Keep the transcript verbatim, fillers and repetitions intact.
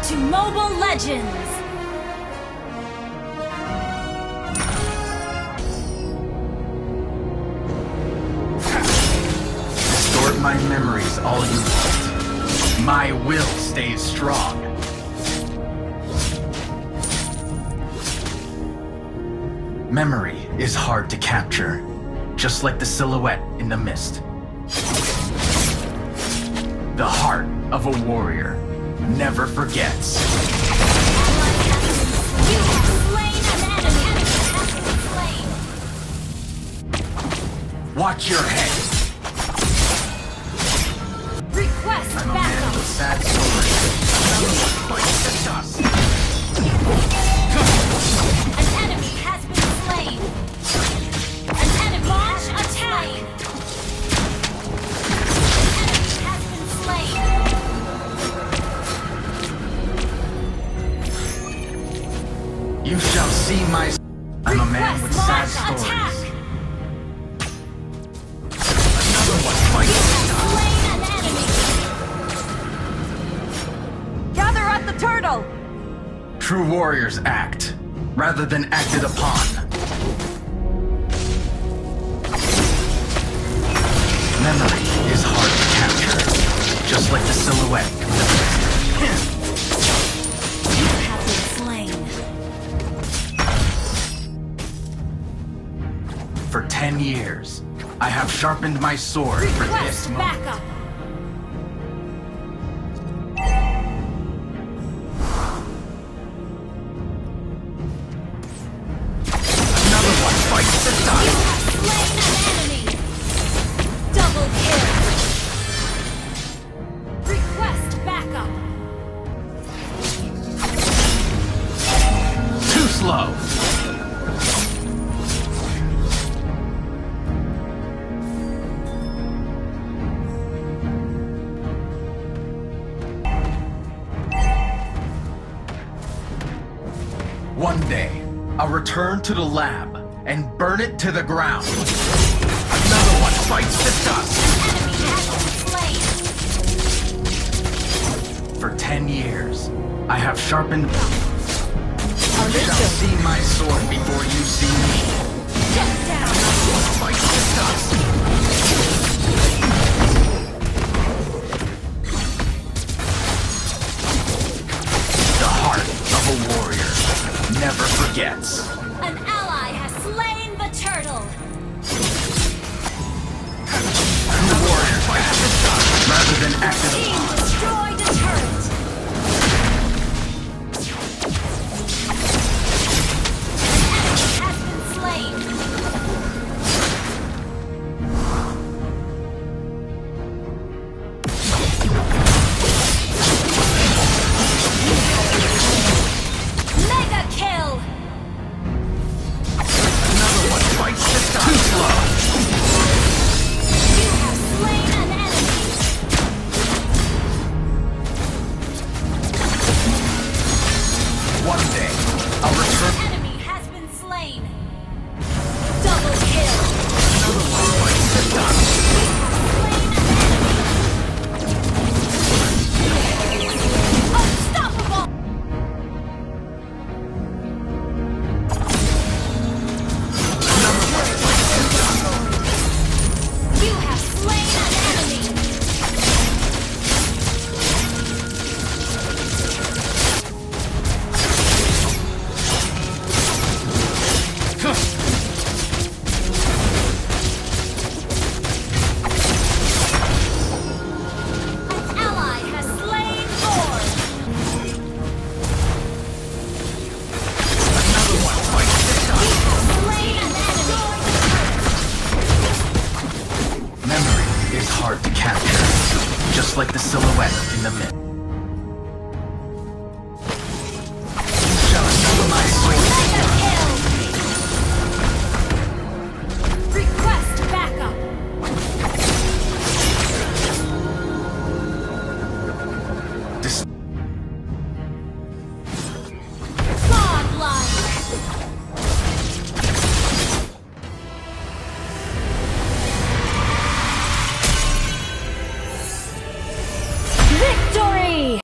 to Mobile Legends! Store my memories all you want. My will stays strong. Memory is hard to capture, just like the silhouette in the mist. The heart of a warrior never forgets. You have slain an enemy! Slain. Watch your head. Request I'm a man backup! with sad stories. Another one bites the dust. An enemy has been slain! An enemy launch attack! An enemy has been slain! You shall see my... I'm a man with sad Request launch stories. attack! Another one bites the dust. Slain an enemy! Gather at the turtle! True warriors act, rather than acted upon. Memory is hard to capture, just like the silhouette. You have been slain. For ten years, I have sharpened my sword for this Request moment. backup! Another one bites the You dust. have slain an enemy! Double kill! Request backup! Too slow. One day, I'll return to the lab and burn it to the ground. Another one bites the dust. Enemy has been slain! For ten years, I have sharpened... You shall Understood. see my sword before you see me. Shut down! Bites the dust. The heart of a warrior never forgets. An ally has slain the turtle! The warrior bites the dust rather than acted upon.